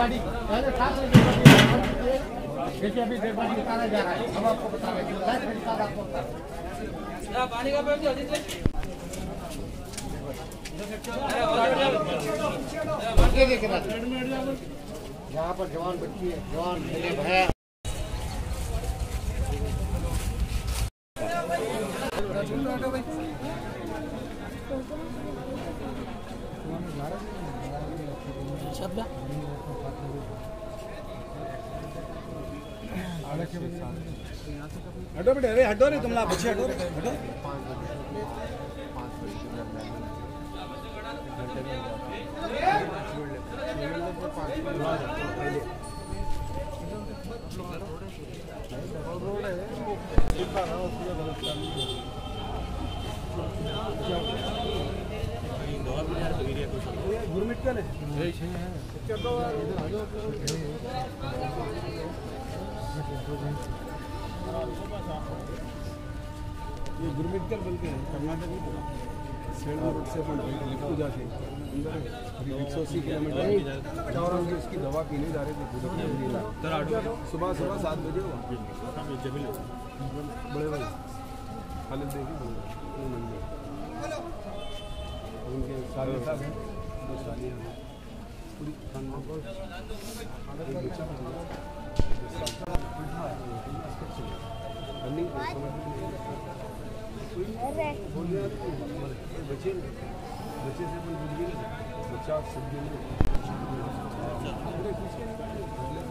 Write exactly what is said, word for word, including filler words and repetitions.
गाड़ी पहले सात बजे देखिए अभी डेढ़ बजे उतारा जा रहा है। हम आपको बता रहे हैं आपको पानी का पैप जल्दी से यहाँ पर जवान बच्ची है, जवान मेरे भैया हटो बेटे, अरे हटो रे तुम लोग बच्चे हटो रे हटो। गुरमिट का नहीं ये गुरमिटकर बोल के कर्नाटक में सेल रोड से अपन पूजा से अंदर एक सौ अस्सी किलोमीटर चौरान की इसकी दवा पीने जा रहे थे सुबह सुबह सात बजे बड़े भाई खालिद देखी उनके सारे साथ हैं दो सालियाँ पूरी रनिंग बच्चे बच्चे से कोई बच्चा सब